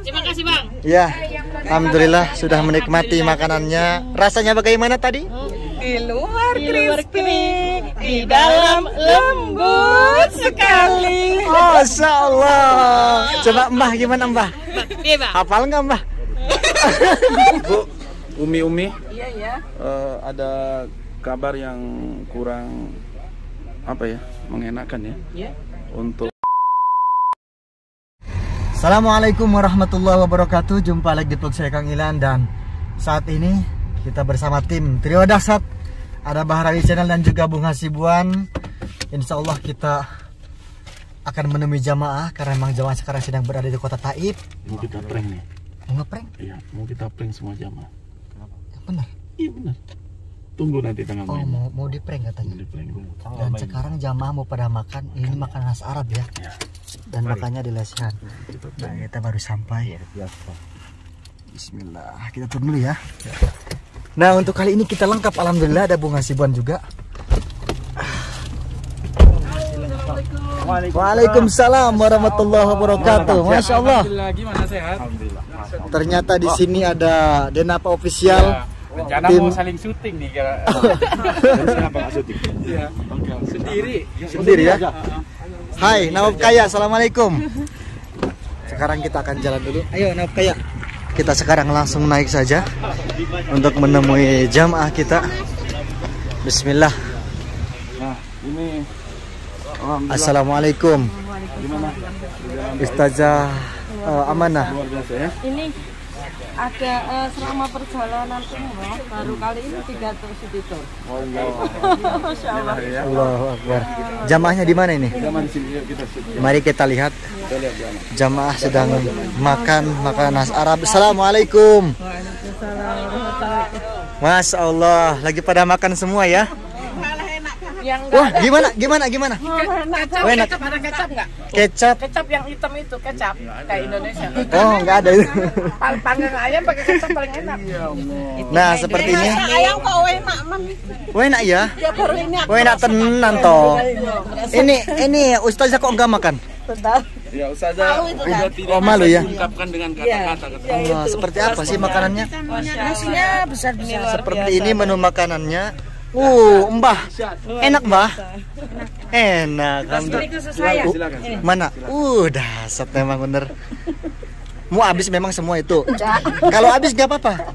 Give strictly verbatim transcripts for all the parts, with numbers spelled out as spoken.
Terima kasih Bang. Ya, alhamdulillah sudah menikmati makanannya. Rasanya bagaimana tadi? Di luar crispy, di dalam lembut sekali. Masya Allah. Coba Mbah gimana Mbah? Iya Bang. Hafal nggak Mbah? Bu, Umi-Umi, Iya ya. uh, ada kabar yang kurang apa ya, mengenakan ya, Iya. untuk. Assalamualaikum warahmatullahi wabarakatuh. Jumpa lagi di vlog saya Kang Ilan, dan saat ini kita bersama tim Trio Dahsyat. Ada Bahrawi Channel dan juga Bung Hasibuan. Insya Allah kita akan menemui jamaah karena memang jamaah sekarang sedang berada di kota Taif. Mau kita prank nih. Mau ngeprank? Iya, mau kita prank semua jamaah. Benar? Iya benar. Tunggu nanti tanggal Oh, main. mau mau di prank katanya. Mau di prank dulu. Dan sekarang jamaah mau pada makan, ini makan khas Arab ya. Ya. Dan makannya di lesehan. Kita Nah, prank. kita baru sampai. Biasa. Bismillah, kita turun dulu ya. Nah, untuk kali ini kita lengkap, alhamdulillah ada Bung Hasibuan juga. Waalaikumsalam warahmatullahi wabarakatuh. Masya Allah. Gimana sehat? Alhamdulillah. Ternyata di sini ada Denapa Official. Rencana Tim- mau saling syuting nih kira. Kenapa nggak syuting? Iya. Sendiri. Sendiri ya. Hai, Nawab Kaya, assalamualaikum. Sekarang kita akan jalan dulu. Ayo Nawab Kaya. Kita sekarang langsung naik saja untuk menemui jamaah kita. Bismillah. Nah, ini alhamdulillah. Assalamualaikum. Gimana? Ustazah uh, Amanah. Luar biasa ya. Ini ada eh, selama perjalanan umroh baru kali ini tiga terus itu. Allah. Masya Allah. Ya. Allahu Akbar. Jamaahnya di mana ini? Zaman sini yuk kita syuting. Mari kita lihat. Kita lihat jamaah. Jamaah sedang makan makanan khas Arab. Assalamualaikum. Masya Allah, lagi pada makan semua ya. Yang Wah, gimana, gimana, gimana? kecap, Oh, enak. kecap ada kecap nggak? Kecap. Kecap yang hitam itu kecap kayak Indonesia. Oh, nggak ada itu. Pal- Panggang ayam pakai kecap paling enak. Nah, seperti ini. Ayam kok enak man. Wah, enak ya. Ya baru ini aku Wah, enak tenan toh. Ini, ini Ustazah kok nggak makan? sedap. Ya Ustazah, udah tidak Oh, malu ya. ungkapkan dengan kata-kata. Allah, seperti apa sih makanannya? Nasinya besar-besar. Seperti ini menu makanannya. Uh, Mbah. Enak, Mbah? Enak. Alhamdulillah. Uh, mana? Uh, dasar memang bener. Mau habis memang semua itu. Kalau habis nggak apa-apa.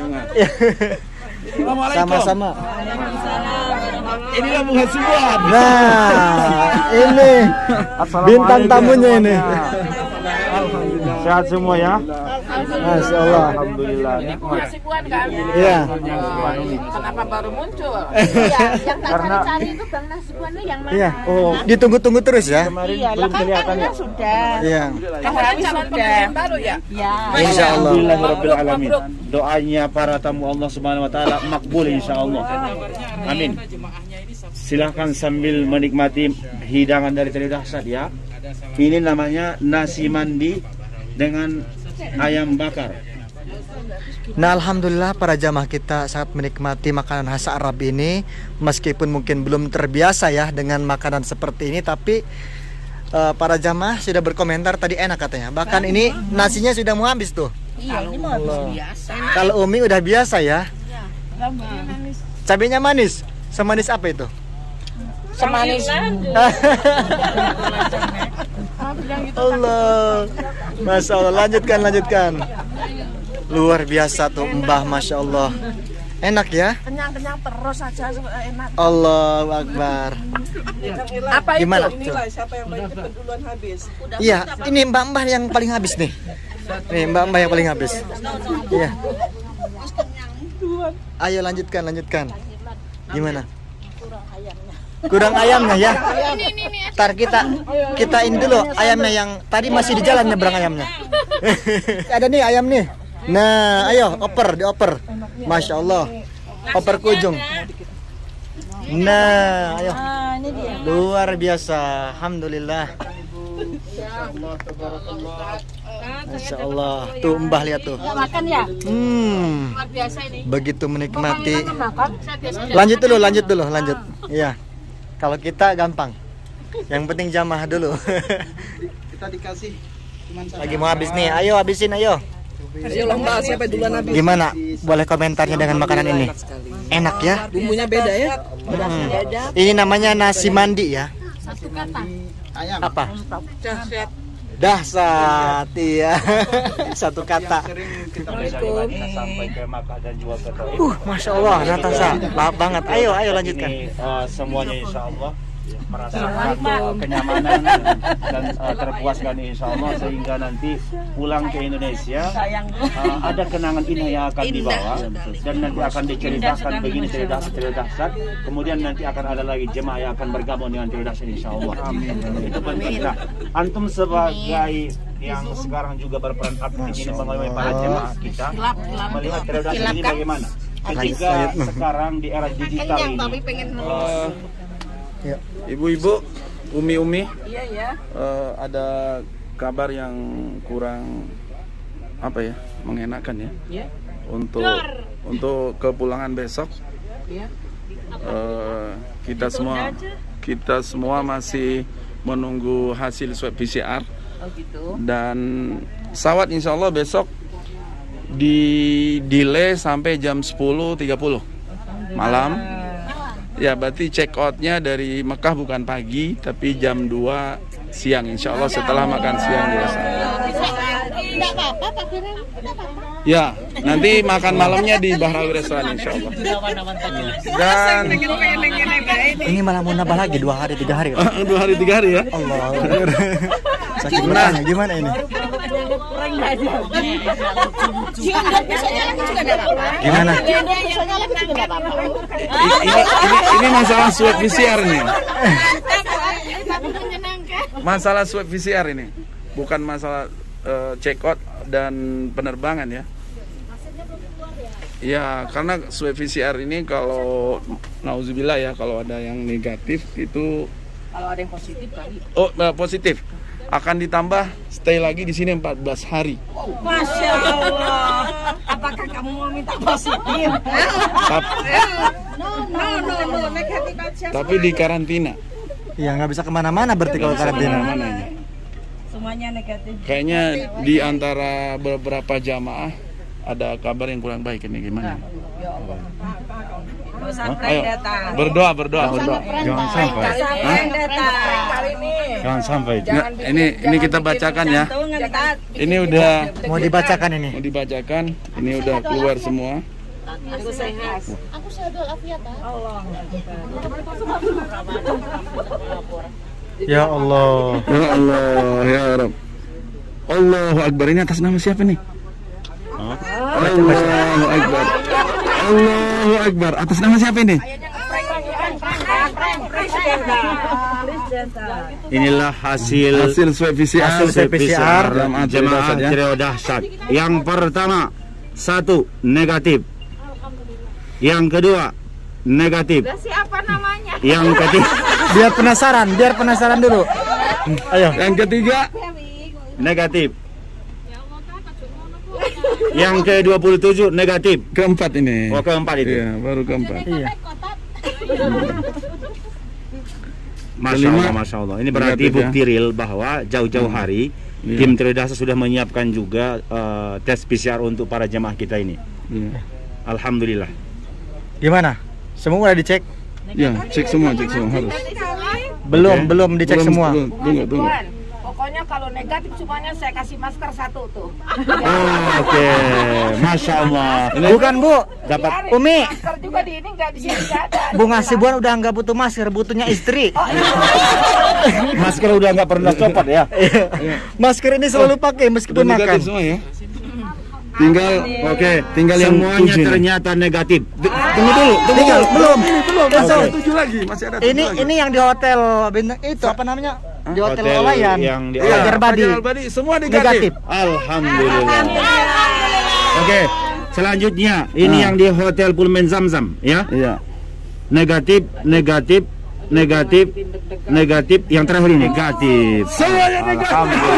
Sama-sama. Inilah Bung Hasibuan. Nah, ini bintang tamunya ini. Sehat semua ya. Masya Allah. Alhamdulillah. Hasibuan kan? Iya. Kenapa baru muncul? Iya, yang tadi cari itu Bang Hasibuan itu yang mana? Iya. Oh, ditunggu-tunggu terus ya. Iya, lah kan kan sudah. Iya. Kahrawi sudah. Baru ya? Iya. Insya Allah. Alhamdulillahirabbil alamin. Doanya para tamu Allah Subhanahu wa taala makbul insyaallah. Amin. Silahkan sambil menikmati hidangan dari Trio Dahsyat ya. Ini namanya nasi mandi dengan ayam bakar. Nah, alhamdulillah para jamaah kita sangat menikmati makanan khas Arab ini. Meskipun mungkin belum terbiasa ya dengan makanan seperti ini, tapi uh, para jamaah sudah berkomentar tadi enak katanya. Bahkan ini nasinya sudah mau habis tuh. Iya, ini mau habis biasa. Kalau Umi udah biasa ya. Cabenya manis. Semanis apa itu? Semanis. Allah. Masya Allah. Lanjutkan, lanjutkan. Luar biasa tuh Mbah, Masya Allah. Enak ya? Kenyang-kenyang terus aja enak. Allahu Akbar. Apa itu? Gimana? Inilah siapa yang paling cepat duluan habis. Iya, ini mbak-mbak yang paling habis nih. Nih, mbak-mbak yang paling habis. Iya. Ayo lanjutkan, lanjutkan. Gimana? Kurang ayamnya ya. Ntar kita kita ini dulu ayamnya yang tadi masih di jalan nyebrang ayamnya. Ada nih ayam nih. Nah, ayo oper, dioper. Masya Allah. Oper kujung. Nah, ayo. Luar biasa. Alhamdulillah. Masya Allah. Tuh Mbah lihat tuh. Makan ya? Hmm. Luar biasa ini. Begitu menikmati. Lanjut dulu, lanjut dulu, lanjut. Iya. Kalau kita gampang. Yang penting jamaah dulu. Kita dikasih Lagi mau habis nih. Ayo habisin ayo. Ayo lomba siapa duluan habis. Gimana? Boleh komentarnya dengan makanan ini? Enak ya? Bumbunya beda ya? Hmm. Ini namanya nasi mandi ya. Satu kata. Apa? Dahsyat. Dahsyat, iya. Satu kata. Kita bisa lewati sampai ke Makkah dan juga ke Taif. Uh, masya Allah, Natasha, lahap banget. Ayo, ayo lanjutkan. Ini uh, semuanya insya Allah merasakan uh, kenyamanan dan uh, terpuaskan insya Allah, sehingga nanti pulang ke Indonesia uh, ada kenangan indah yang akan dibawa dan nanti akan diceritakan begini cerita cerita dahsyat. Kemudian nanti akan ada lagi jemaah yang akan bergabung dengan cerita dahsyat insya Allah. Itu penting. Nah, antum sebagai yang sekarang juga berperan aktif di sini mengalami para jemaah kita melihat cerita dahsyat ini bagaimana? Ketika sekarang di era digital ini. Uh, Ya. Ibu-ibu, umi-umi, Iya ya. uh, ada kabar yang kurang apa ya, mengenakan ya. Ya. Untuk untuk kepulangan besok, Ya. uh, kita semua kita semua masih menunggu hasil swab P C R Oh gitu. dan pesawat insya Allah besok di delay sampai jam sepuluh tiga puluh malam. Ya, berarti check outnya dari Mekah bukan pagi, tapi jam dua siang, insya Allah setelah makan siang biasa. Tidak apa-apa, Pak Kiran. Ya, nanti makan malamnya di Bahrawi Restoran, insya Allah. Dan Ini malah mau nambah lagi dua hari tiga hari. dua hari tiga hari ya. Allah. Sakit bertanya gimana ini? Gimana? I- Ini, ini, ini masalah swab P C R nih. Masalah swab P C R ini, bukan masalah uh, check out dan penerbangan ya. Ya, karena swab P C R ini kalau nauzubillah ya, kalau ada yang negatif itu, Kalau ada yang positif kali. oh uh, positif, akan ditambah stay lagi di sini empat belas hari. Masya Allah. Apakah kamu mau minta positif? Tap- No, no, no, no, negatif aja. tapi di karantina. Ya nggak bisa kemana-mana berarti kalau karantina. Mana ini? Semuanya negatif. Kayaknya di antara beberapa jamaah ada kabar yang kurang baik ini gimana? Ya Allah. Gak usah Hah? prank Ayo datang. berdoa berdoa berdoa. Jangan sampai. Gak usah prank datang. Kali ini. Jangan sampai. Nah, ini ini kita bacakan ya. Jantung ngentat. Ini udah Mau dibacakan ini. mau dibacakan. Ini udah keluar semua. Aku sehat. Aku sehat walafiat, Pak. Allah. Ya Allah. Ya Allah, ya Rabb. Allahu Akbar. Ini atas nama siapa nih? Allahu Akbar. Allahu Akbar. Atas nama siapa ini? Inilah hasil Hasil swab P C R. Hasil swab P C R. jemaah cerita dahsyat. Yang pertama, satu negatif. Yang kedua, negatif. Siapa namanya? Yang ketiga, Biar penasaran, biar penasaran dulu. Ayo. Yang ketiga, negatif. Yang ke dua puluh tujuh negatif. keempat ini. Oh, keempat itu. Iya, baru keempat. Iya. Masya Kelima, Allah, Masya Allah. Ini berarti negatif ya. bukti real bahwa jauh-jauh hari Iya. tim Tridasa sudah menyiapkan juga uh, tes P C R untuk para jemaah kita ini. Iya. Alhamdulillah. Gimana? Semua udah dicek? Ya, cek semua, cek semua harus. Belum, Oke. belum dicek Belum, semua. belum, tunggu, tunggu. Pokoknya kalau negatif semuanya saya kasih masker satu tuh. Oh, oke, Masya Allah. Bukan, Bu. Dapat Umi, Masker juga di ini nggak di sini nggak ada. Bu Ngasibuan udah nggak butuh masker, butuhnya istri. masker udah nggak pernah copot ya. Masker ini selalu pakai meskipun Udah makan. negatif semua ya. Tinggal, Oke, tinggal yang semuanya tujuh nih. ternyata negatif. Tunggu dulu, tunggu Tinggal, dulu. belum. Belum, masih Oke. ada tujuh lagi, masih ada tujuh Ini lagi. ini yang di hotel bintang itu apa namanya? Di hotel Hotel Wayan. yang di- Iya, Fajar Badi. Fajar Badi, semua Negatif. negatif. Alhamdulillah. Oke, selanjutnya ini Ah. yang di Hotel Pullman Zamzam ya. Iya. Negatif, negatif, negatif, negatif. Yang terakhir ini negatif. Semuanya negatif.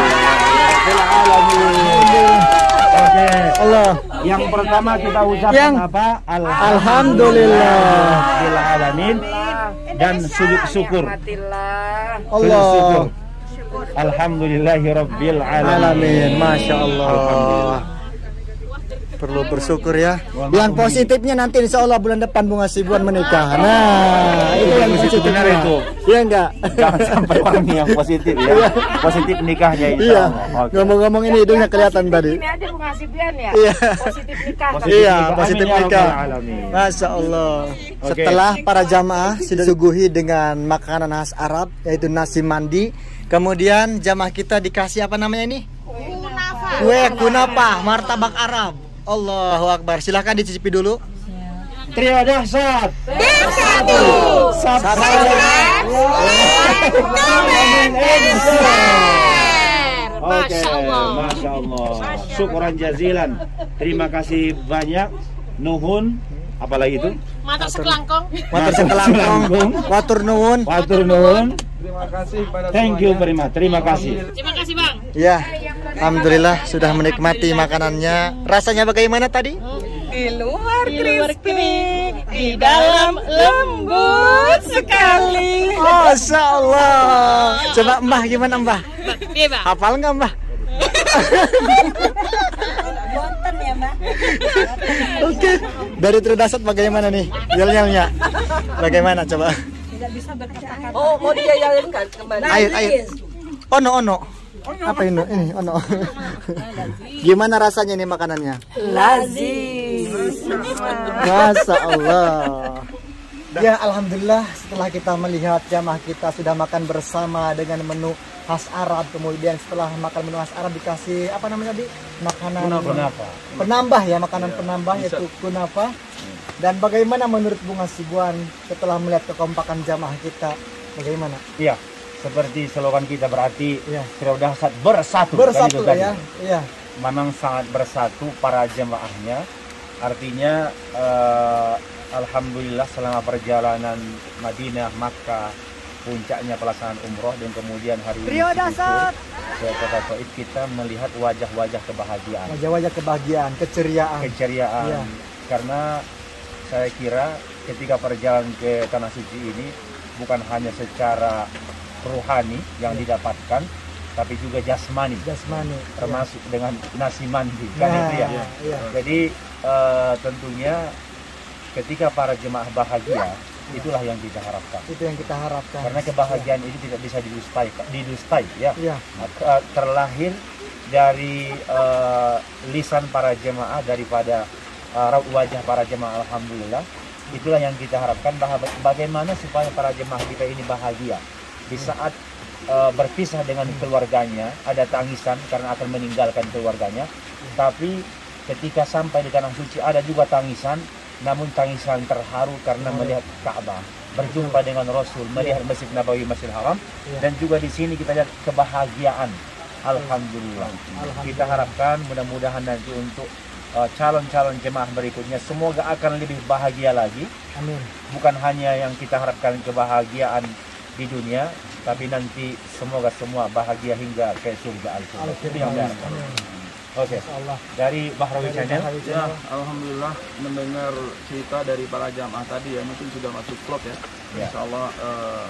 Oke. Allah. Yang pertama kita ucapkan Yang- apa? Alhamdulillah. Alamin dan sujud syukur. Alhamdulillah. Allah. Sujud syukur. Alhamdulillahirabbil alamin. Alamin, masya Allah. Perlu bersyukur ya. Yang positifnya nanti insya Allah bulan depan Bung Hasibuan menikah. Nah, itu yang positif benar itu. Iya enggak? Jangan sampai orang yang positif ya. Positif nikahnya insya Iya. Allah. Oke. Ngomong-ngomong ini hidungnya kelihatan tadi. Ini aja Bung Hasibuan ya. Iya. Positif nikah. Positif Iya, nikah. positif Amin ya nikah. rabbal alamin. Masya Allah. Oke. Setelah para jamaah sudah disuguhi dengan makanan khas Arab yaitu nasi mandi, kemudian jamaah kita dikasih apa namanya ini? Kunafa. Kue kunapa, martabak Arab. Allahu Akbar. Silahkan dicicipi dulu. Trio dahsyat. Bersatu. Oke, masya Allah. Syukuran jazilan. Terima kasih banyak. Nuhun. Apalagi itu? Mata sekelangkong. Watur sekelangkong, watur nuwun. Watur nuhun. Terima kasih pada Thank you very much. Terima kasih. Terima kasih Bang. Ya, alhamdulillah sudah menikmati makanannya. Rasanya bagaimana tadi? Di luar crispy, di dalam lembut sekali. Masya Allah. Coba Mbah gimana Mbah? Iya Bang. Hafal nggak Mbah? Bonten ya Mbak. Oke. Dari Tridasat bagaimana nih? Yel-yelnya. Bagaimana coba? Oh, mau dijajalin kan kembali? Ayo, ayo. Ono, ono. Apa ini? Ini ono. Gimana rasanya nih makanannya? Lazis. Masya Allah. Ya alhamdulillah setelah kita melihat jamaah kita sudah makan bersama dengan menu khas Arab, kemudian setelah makan menu khas Arab dikasih apa namanya tadi? Makanan Kunapa. penambah ya, makanan penambah yaitu kunapa. Dan bagaimana menurut Bung Hasibuan setelah melihat kekompakan jamaah kita? Bagaimana? Iya. Seperti slogan kita berarti Iya. Trio dahsyat bersatu. Bersatu Kan itu ya. tadi. Iya. Memang sangat bersatu para jemaahnya. Artinya eh, alhamdulillah selama perjalanan Madinah, Makkah, puncaknya pelaksanaan umroh dan kemudian hari ini Trio dahsyat. ke Kota Taif kita melihat wajah-wajah kebahagiaan, Wajah-wajah kebahagiaan, keceriaan. keceriaan. Iya. Karena saya kira ketika perjalanan ke Tanah Suci ini bukan hanya secara rohani yang didapatkan, tapi juga jasmani, Jasmani. termasuk dengan nasi mandi kan Nah, itu ya. iya. Jadi eh, tentunya ketika para jemaah bahagia, itulah yang kita harapkan. Itu yang kita harapkan. Karena kebahagiaan ini tidak bisa didustai, didustai ya. Iya. Eh, terlahir dari eh, lisan para jemaah, daripada eh, raut wajah para jemaah. Alhamdulillah, itulah yang kita harapkan. Bah- bagaimana supaya para jemaah kita ini bahagia di saat uh, berpisah dengan keluarganya, ada tangisan karena akan meninggalkan keluarganya, tapi ketika sampai di Tanah Suci ada juga tangisan, namun tangisan terharu karena melihat Ka'bah, berjumpa dengan Rasul, melihat Masjid Nabawi, Masjidil Haram, dan juga di sini kita lihat kebahagiaan. Alhamdulillah. Kita harapkan mudah-mudahan nanti untuk uh, calon-calon jemaah berikutnya semoga akan lebih bahagia lagi. Amin. Bukan hanya yang kita harapkan kebahagiaan di dunia, tapi nanti semoga semua bahagia hingga ke surga al-firdaus. Itu yang diharapkan. Oke. Allah. Dari Bahrawi Channel. Ya, alhamdulillah mendengar cerita dari para jamaah tadi ya, mungkin sudah masuk vlog ya. Ya. Insya Allah eh,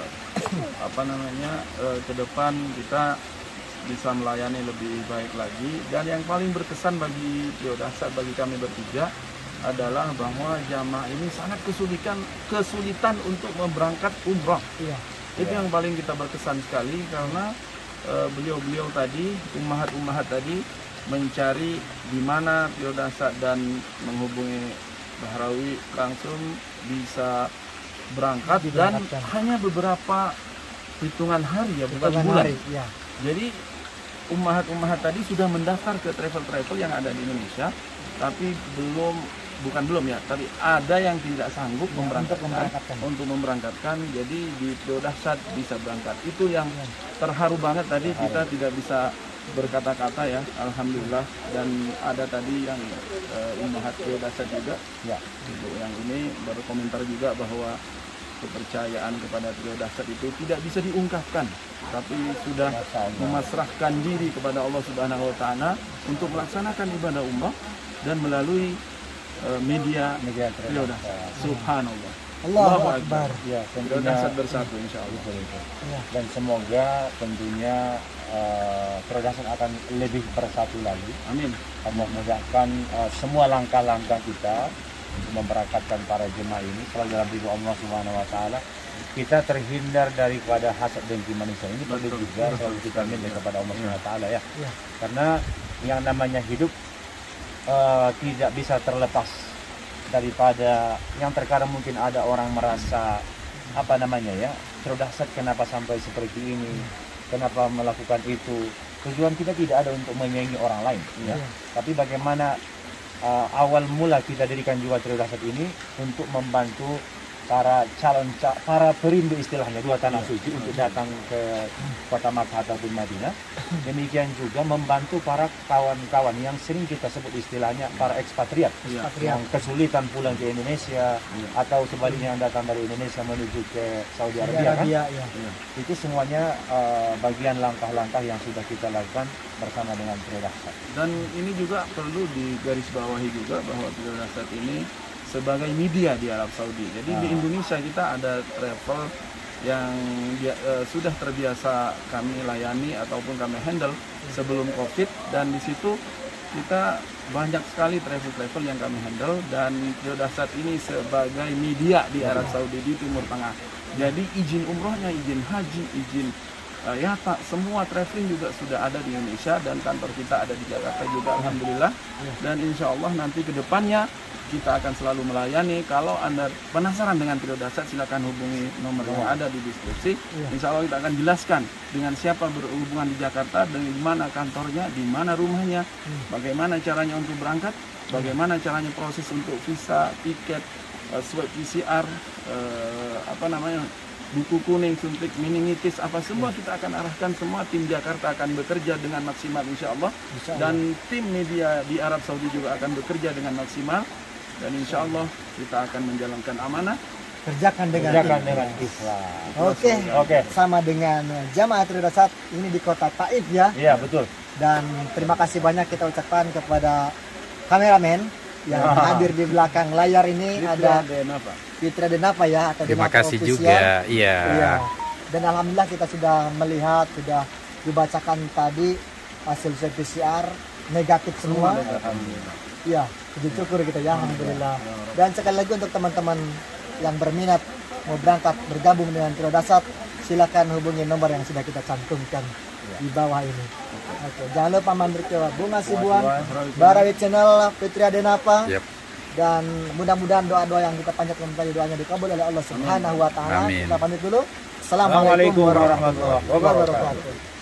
apa namanya eh, ke depan kita bisa melayani lebih baik lagi. Dan yang paling berkesan bagi Trio Dahsyat, bagi kami bertiga adalah bahwa jamaah ini sangat kesulitan kesulitan untuk memberangkat umroh. Iya. Itu yang paling kita berkesan sekali karena eh, beliau-beliau tadi, ummahat-ummahat tadi mencari di mana Trio Dahsyat dan menghubungi Bahrawi langsung bisa berangkat dan Diberangkatkan. hanya beberapa hitungan hari ya, bukan Hitungan bulan. hari, iya. Jadi ummahat-ummahat tadi sudah mendaftar ke travel-travel yang ada di Indonesia, tapi belum bukan belum ya, tapi ada yang tidak sanggup Ya, memberangkatkan, untuk memberangkatkan. untuk memberangkatkan. Jadi di Trio Dahsyat bisa berangkat. Itu yang terharu banget tadi, kita tidak bisa berkata-kata ya, alhamdulillah. Dan ada tadi yang uh, ummahat Trio Dahsyat juga, Ya. gitu, yang ini berkomentar juga bahwa kepercayaan kepada Trio Dahsyat itu tidak bisa diungkapkan, tapi sudah memasrahkan diri kepada Allah Subhanahu wa taala untuk melaksanakan ibadah umrah dan melalui uh, media Media Trio Dahsyat. Subhanallah. Allahu Akbar. Ya, Trio tentunya Dahsyat bersatu insya Allah. Betul, betul. Ya. Dan semoga tentunya uh, Tridasat akan lebih bersatu lagi. Amin. Allah mudahkan uh, semua langkah-langkah kita untuk memberangkatkan para jemaah ini selalu dalam ridho Allah Subhanahu wa taala. Kita terhindar daripada hasad dengki manusia. Ini perlu juga selalu kita minta kepada Allah Subhanahu wa taala ya. Karena yang namanya hidup uh, tidak bisa terlepas daripada yang terkadang mungkin ada orang merasa apa namanya ya, Tridasat kenapa sampai seperti ini, kenapa melakukan itu. Tujuan kita tidak ada untuk menyaingi orang lain ya. Tapi bagaimana uh, awal mula kita dirikan juga Tridasat ini untuk membantu para calon para perindu istilahnya dua tanah suci untuk datang ke kota Makkah ataupun Madinah. Demikian juga membantu para kawan-kawan yang sering kita sebut istilahnya para ekspatriat Ya. yang kesulitan pulang ke Indonesia atau sebaliknya yang datang dari Indonesia menuju ke Saudi Arabia kan. Iya, iya. Itu semuanya uh, bagian langkah-langkah yang sudah kita lakukan bersama dengan Tridasat. Dan ini juga perlu digarisbawahi juga bahwa Tridasat ini sebagai media di Arab Saudi. Jadi di Indonesia kita ada travel yang dia, uh, sudah terbiasa kami layani ataupun kami handle sebelum Covid, dan di situ kita banyak sekali travel-travel yang kami handle, dan Tridasat ini sebagai media di Arab Saudi di Timur Tengah. Jadi izin umrohnya, izin haji, izin uh, yata, semua traveling juga sudah ada di Indonesia, dan kantor kita ada di Jakarta juga alhamdulillah. Dan insya Allah nanti ke depannya kita akan selalu melayani. Kalau Anda penasaran dengan Tridasat, silakan hubungi nomor yang ada di deskripsi. Insya Allah kita akan jelaskan dengan siapa berhubungan di Jakarta, dan di mana kantornya, di mana rumahnya, bagaimana caranya untuk berangkat, bagaimana caranya proses untuk visa, tiket, uh, swab P C R, uh, apa namanya, buku kuning, suntik, meningitis, apa semua kita akan arahkan. Semua tim Jakarta akan bekerja dengan maksimal insya Allah. Dan tim media di Arab Saudi juga akan bekerja dengan maksimal. Dan insya Allah kita akan menjalankan amanah, Kerjakan dengan Kerjakan ikhlas. dengan ikhlas. Oke, Oke. sama dengan jamaah Tridasat ini di kota Taif ya. Iya betul. Dan terima kasih banyak kita ucapkan kepada kameramen yang Ah. hadir di belakang layar ini. Ada Denapa. Fitra Denapa ya, atau Terima Denapa kasih Official. juga. Iya. Iya. Dan alhamdulillah kita sudah melihat, sudah dibacakan tadi hasil swab P C R negatif semua. Iya, puji syukur kita ya, alhamdulillah. Dan sekali lagi untuk teman-teman yang berminat mau berangkat bergabung dengan Tridasat, silakan hubungi nomor yang sudah kita cantumkan di bawah ini. Oke, jangan lupa mampir ke Bunga Sibuan, Barawi Channel, Fitria Denapa. Yep. Dan mudah-mudahan doa-doa yang kita panjatkan tadi doanya dikabul oleh Allah Subhanahu wa taala. Amin. Kita pamit dulu. Assalamualaikum warahmatullahi wabarakatuh. wabarakatuh.